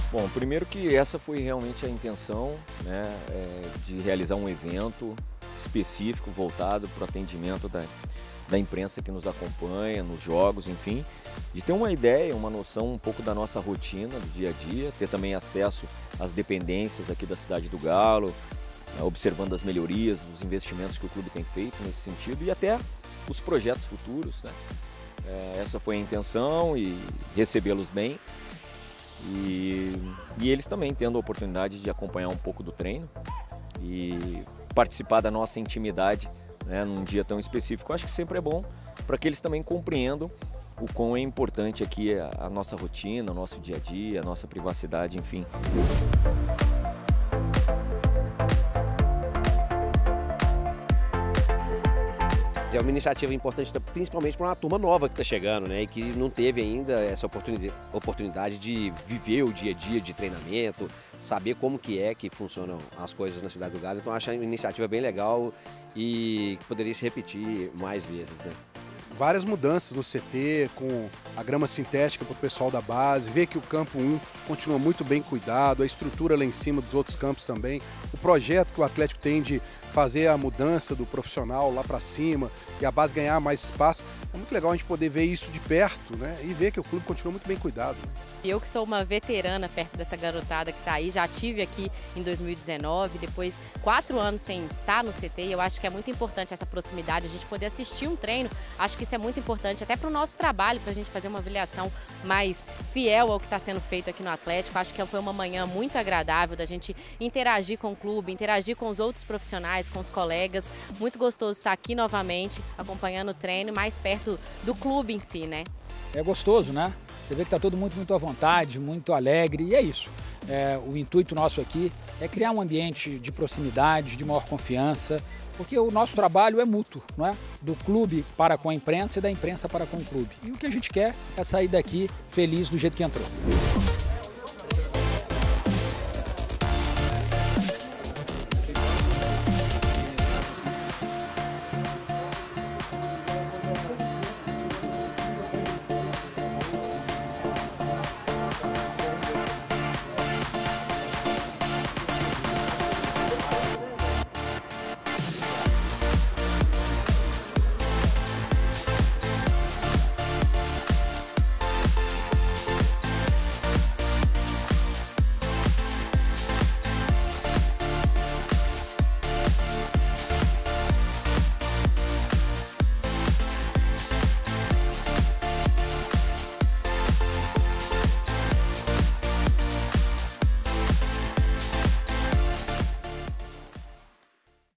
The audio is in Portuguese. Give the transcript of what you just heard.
Bom, primeiro que essa foi realmente a intenção, né, de realizar um evento específico voltado para o atendimento da imprensa que nos acompanha, nos jogos, enfim, de ter uma ideia, uma noção um pouco da nossa rotina do dia a dia, ter também acesso às dependências aqui da Cidade do Galo, observando as melhorias, os investimentos que o clube tem feito nesse sentido e até os projetos futuros, né? Essa foi a intenção e recebê-los bem. E eles também tendo a oportunidade de acompanhar um pouco do treino e participar da nossa intimidade, né, num dia tão específico. Eu acho que sempre é bom para que eles também compreendam o quão é importante aqui a nossa rotina, o nosso dia a dia, a nossa privacidade, enfim. É uma iniciativa importante, principalmente para uma turma nova que está chegando, né? E que não teve ainda essa oportunidade de viver o dia a dia de treinamento, saber como que funcionam as coisas na Cidade do Galo. Então acho a iniciativa bem legal e poderia se repetir mais vezes, né? Várias mudanças no CT, com a grama sintética para o pessoal da base, ver que o campo 1 continua muito bem cuidado, a estrutura lá em cima dos outros campos também, o projeto que o Atlético tem de fazer a mudança do profissional lá para cima e a base ganhar mais espaço. É muito legal a gente poder ver isso de perto, né? E ver que o clube continua muito bem cuidado, né? Eu que sou uma veterana perto dessa garotada que está aí, já tive aqui em 2019, depois 4 anos sem estar no CT, e eu acho que é muito importante essa proximidade, a gente poder assistir um treino, acho que isso é muito importante até para o nosso trabalho, para a gente fazer uma avaliação mais fiel ao que está sendo feito aqui no Atlético. Acho que foi uma manhã muito agradável da gente interagir com o clube, interagir com os outros profissionais, com os colegas, muito gostoso estar aqui novamente, acompanhando o treino, mais perto do clube em si, né? É gostoso, né? Você vê que está todo mundo muito à vontade, muito alegre, e é isso. O intuito nosso aqui é criar um ambiente de proximidade, de maior confiança, porque o nosso trabalho é mútuo, não é? Do clube para com a imprensa e da imprensa para com o clube. E o que a gente quer é sair daqui feliz do jeito que entrou.